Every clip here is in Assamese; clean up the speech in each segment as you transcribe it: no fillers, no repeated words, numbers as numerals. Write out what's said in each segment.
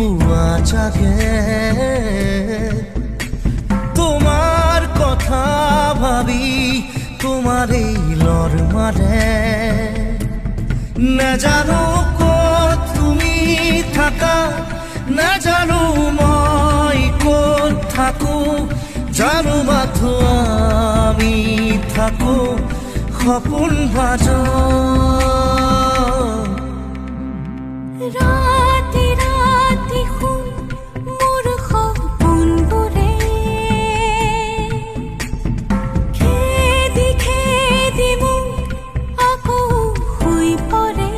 পুৱা জাগে তোমাৰ কথা ভাবি তোমাৰ এই লৰ মাৰে নাজানো ক'ত তুমি থাকা নাজানো মই ক'ত থাকো জানো মাথো আমি থাকো সপোন ভাজো ৰাতি ৰাতি শুন মোৰ সপোনবোৰে খেদি খেদি মোক আকৌ শুই পৰে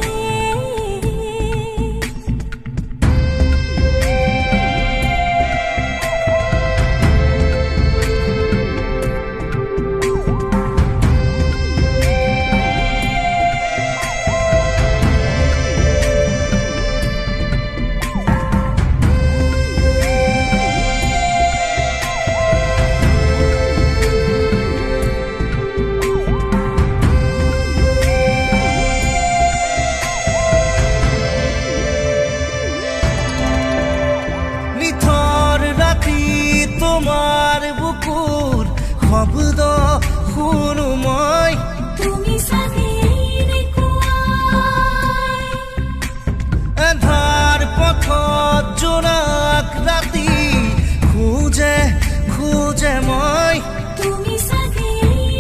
তোমাৰ বুকুৰ শব্দ শুনো মই তুমি চাগে এন্ধাৰ পথত জোনাক ৰাতি খোজে খোজে মই তুমি চাগে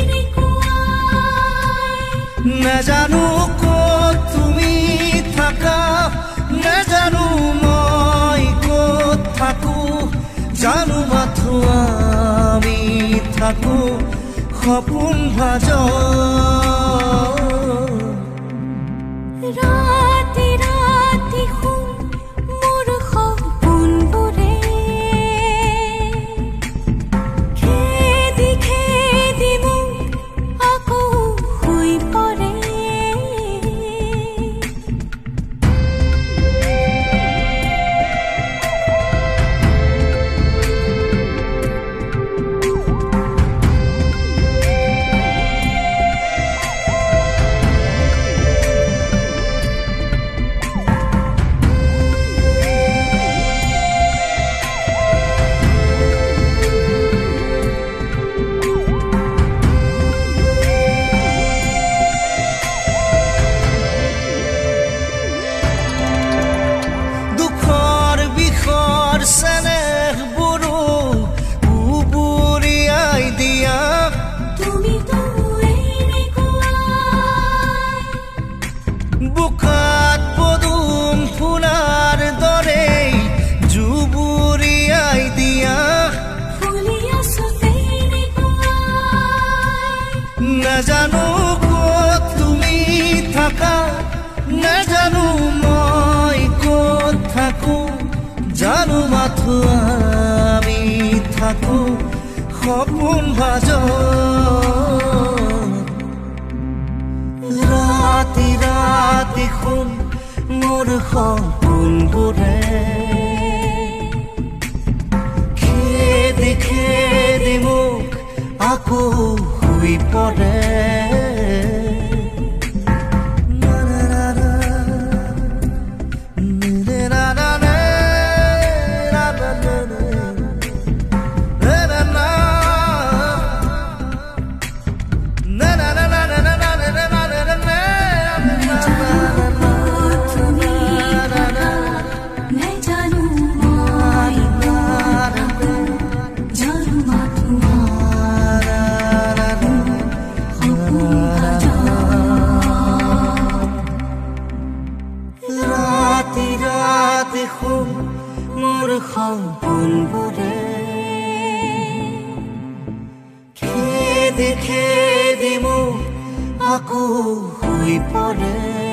নাজানো ক'ত তুমি থাকা নাজানো মই ক'ত থাকো জানো মাথো আমি থাকো সপোন ভাজো ৰাতি ৰাতি শুন মোৰ সপোনবোৰে খেদি খেদি মোক আকৌ শুই পৰে বুকাত পদুম ফুলাৰ দৰে জুবুৰিয়াই দিয়া নাজানো ক'ত তুমি থাকা নাজানো মই ক'ত থাকো জানো মাথো আমি থাকো সপোন ভাজো ৰাতি ৰাতি শুন মোৰ সপোনবোৰে খেদি খেদি মোক আকৌ শুই পৰে দেখোন মোৰ সপোনবোৰে খেদি খেদি মোক আকৌ শুই পৰে